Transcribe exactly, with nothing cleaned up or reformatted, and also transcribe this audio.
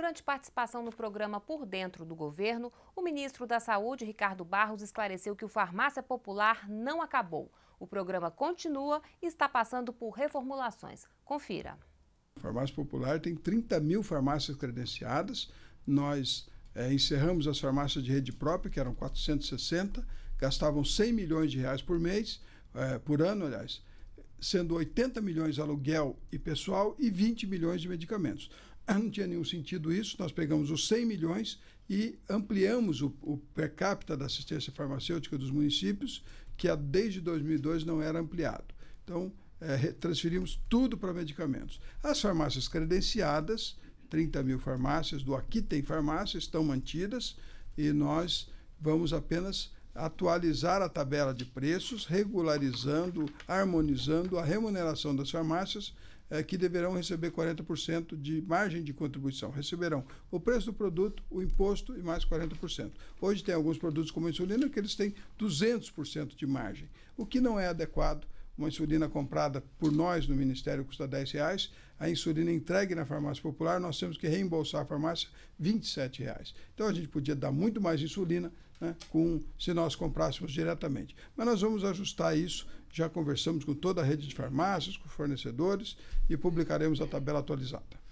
Durante participação no programa Por Dentro do Governo, o ministro da Saúde, Ricardo Barros, esclareceu que o Farmácia Popular não acabou. O programa continua e está passando por reformulações. Confira. A Farmácia Popular tem trinta mil farmácias credenciadas. Nós é, encerramos as farmácias de rede própria, que eram quatrocentas e sessenta, gastavam cem milhões de reais por mês, é, por ano, aliás, sendo oitenta milhões de aluguel e pessoal e vinte milhões de medicamentos. Não tinha nenhum sentido isso, nós pegamos os cem milhões e ampliamos o, o per capita da assistência farmacêutica dos municípios, que desde dois mil e dois não era ampliado. Então, é, transferimos tudo para medicamentos. As farmácias credenciadas, trinta mil farmácias do Aqui Tem Farmácia, estão mantidas e nós vamos apenas atualizar a tabela de preços, regularizando, harmonizando a remuneração das farmácias, eh, que deverão receber quarenta por cento de margem de contribuição. Receberão o preço do produto, o imposto e mais quarenta por cento. Hoje tem alguns produtos como a insulina que eles têm duzentos por cento de margem, o que não é adequado. Uma insulina comprada por nós no Ministério custa dez reais, a insulina entregue na farmácia popular, nós temos que reembolsar a farmácia vinte e sete reais. Então a gente podia dar muito mais insulina, né, com, se nós comprássemos diretamente. Mas nós vamos ajustar isso, já conversamos com toda a rede de farmácias, com fornecedores e publicaremos a tabela atualizada.